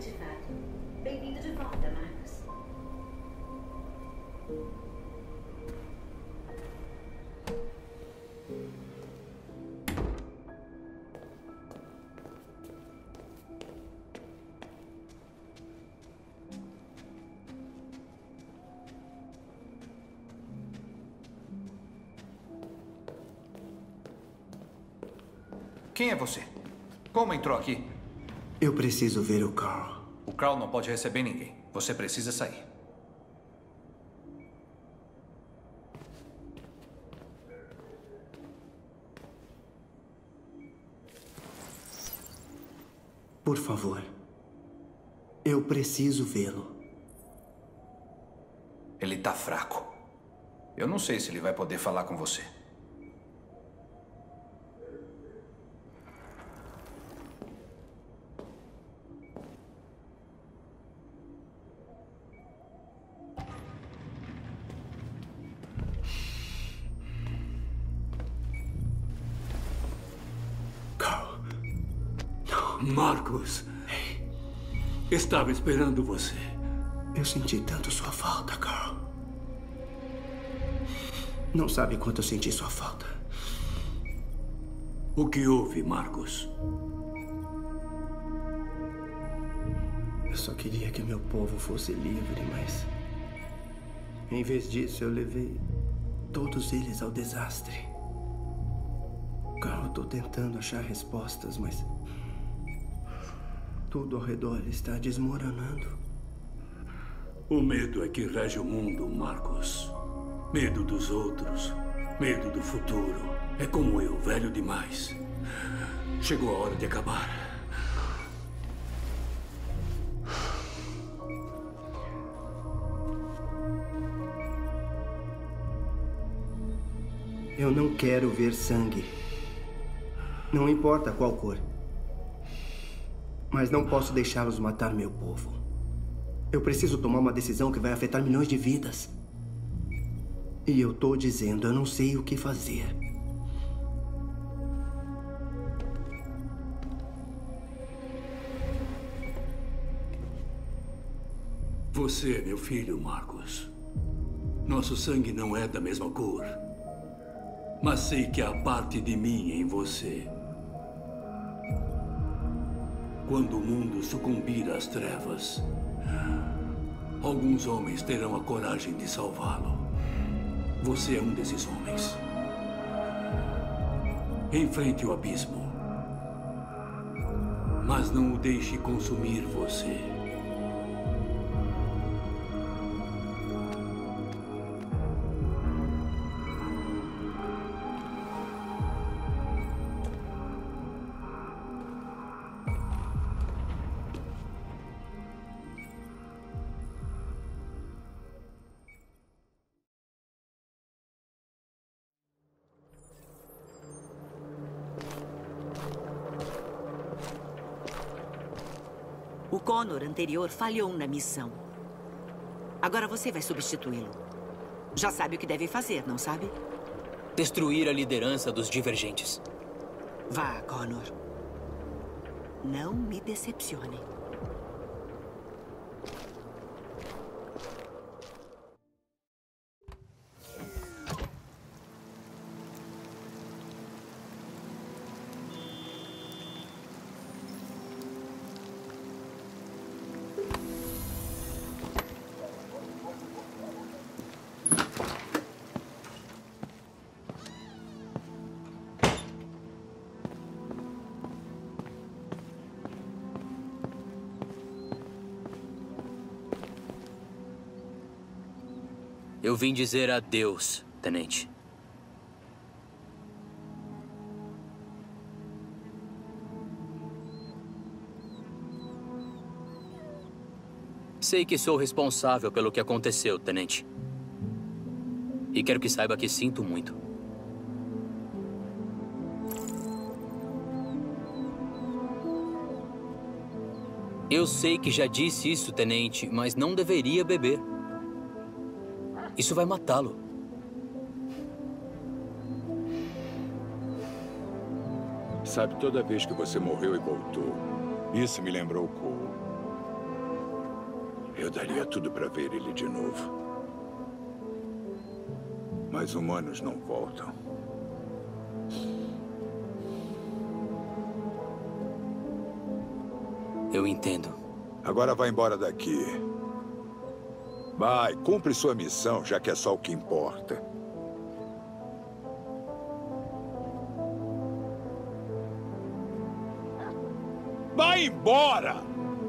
artefato. Bem-vindo de volta, Marcos. Quem é você? Como entrou aqui? Eu preciso ver o Carl. O Carl não pode receber ninguém. Você precisa sair. Por favor. Eu preciso vê-lo. Ele tá fraco. Eu não sei se ele vai poder falar com você. Marcos, estava esperando você. Eu senti tanto sua falta, Carl. Não sabe quanto eu senti sua falta. O que houve, Marcos? Eu só queria que meu povo fosse livre, mas... em vez disso, eu levei todos eles ao desastre. Carl, eu tô tentando achar respostas, mas... tudo ao redor está desmoronando. O medo é que rege o mundo, Marcos. Medo dos outros. Medo do futuro. É como eu, velho demais. Chegou a hora de acabar. Eu não quero ver sangue. Não importa qual cor. Mas não posso deixá-los matar meu povo. Eu preciso tomar uma decisão que vai afetar milhões de vidas. E eu tô dizendo, eu não sei o que fazer. Você é meu filho, Marcos. Nosso sangue não é da mesma cor. Mas sei que há parte de mim em você. Quando o mundo sucumbir às trevas, alguns homens terão a coragem de salvá-lo. Você é um desses homens. Enfrente o abismo. Mas não o deixe consumir você. O Connor anterior falhou na missão. Agora você vai substituí-lo. Já sabe o que deve fazer, não sabe? Destruir a liderança dos divergentes. Vá, Connor. Não me decepcione. Eu vim dizer adeus, tenente. Sei que sou responsável pelo que aconteceu, tenente. E quero que saiba que sinto muito. Eu sei que já disse isso, tenente, mas não deveria beber. Isso vai matá-lo. Sabe, toda vez que você morreu e voltou, isso me lembrou Cole. Eu daria tudo para ver ele de novo. Mas humanos não voltam. Eu entendo. Agora vai embora daqui. Vai, cumpre sua missão, já que é só o que importa. Vai embora!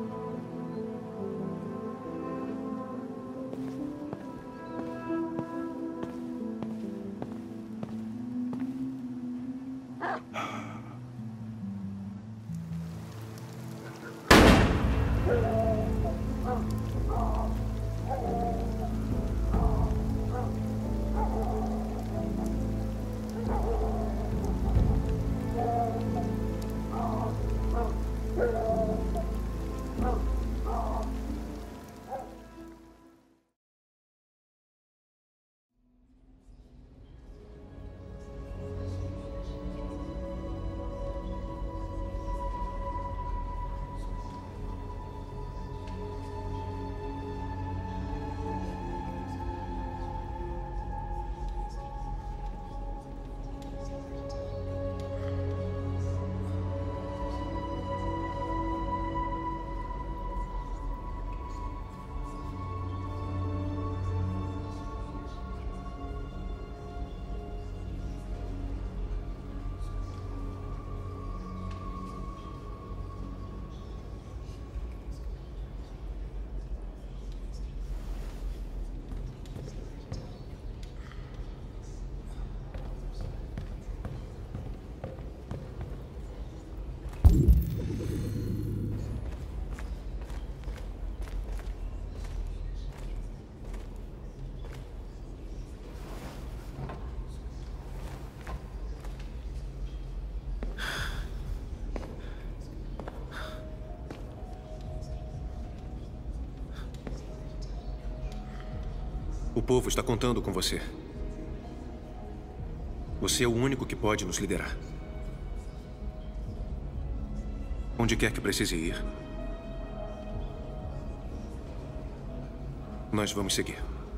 O povo está contando com você. Você é o único que pode nos liderar. Onde quer que precise ir, nós vamos seguir.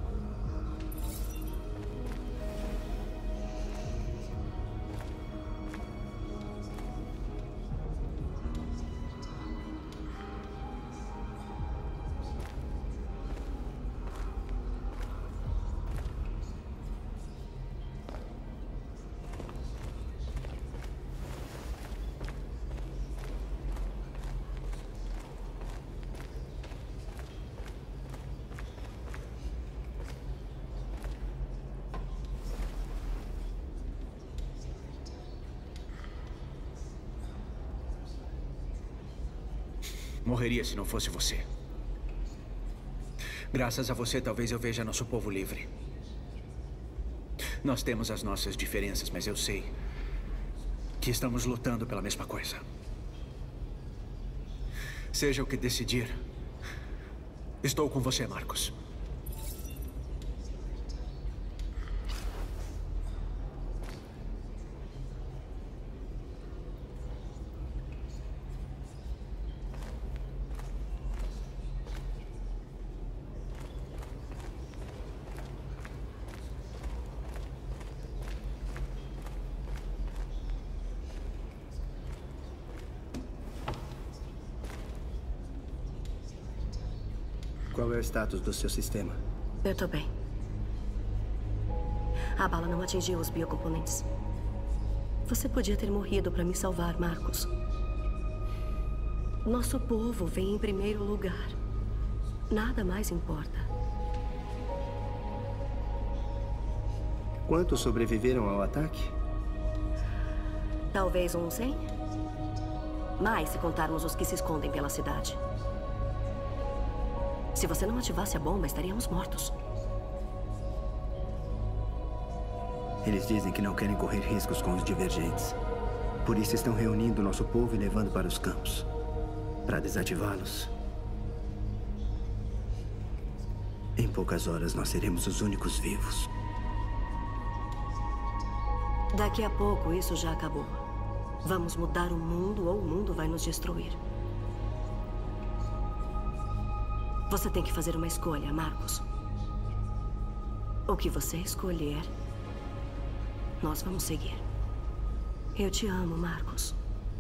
Morreria se não fosse você. Graças a você, talvez eu veja nosso povo livre. Nós temos as nossas diferenças, mas eu sei que estamos lutando pela mesma coisa. Seja o que decidir, estou com você, Marcos. Qual é o status do seu sistema? Eu tô bem. A bala não atingiu os biocomponentes. Você podia ter morrido para me salvar, Marcos. Nosso povo vem em primeiro lugar. Nada mais importa. Quantos sobreviveram ao ataque? Talvez uns 100? Mais se contarmos os que se escondem pela cidade. Se você não ativasse a bomba, estaríamos mortos. Eles dizem que não querem correr riscos com os divergentes. Por isso estão reunindo nosso povo e levando para os campos. Para desativá-los. Em poucas horas, nós seremos os únicos vivos. Daqui a pouco, isso já acabou. Vamos mudar o mundo ou o mundo vai nos destruir. Você tem que fazer uma escolha, Marcos. O que você escolher, nós vamos seguir. Eu te amo, Marcos.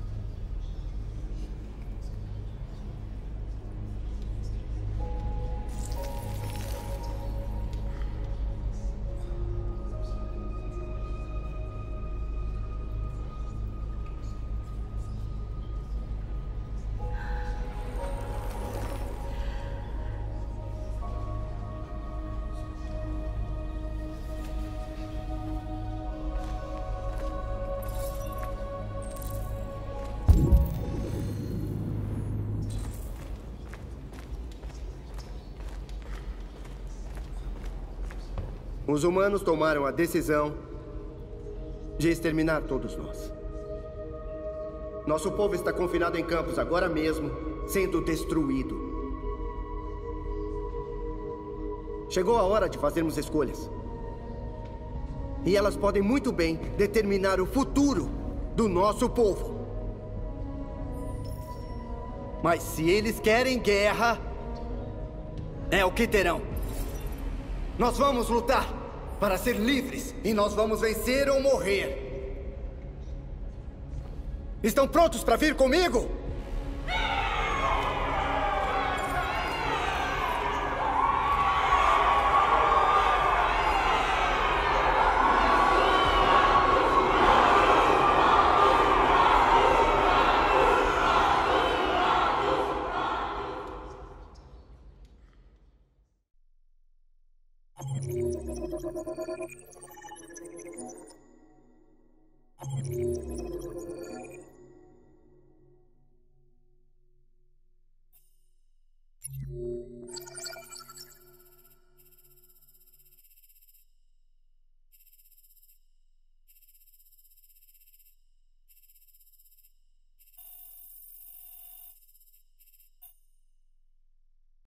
Os humanos tomaram a decisão de exterminar todos nós. Nosso povo está confinado em campos agora mesmo, sendo destruído. Chegou a hora de fazermos escolhas. E elas podem muito bem determinar o futuro do nosso povo. Mas se eles querem guerra, é o que terão. Nós vamos lutar para ser livres e nós vamos vencer ou morrer. Estão prontos para vir comigo?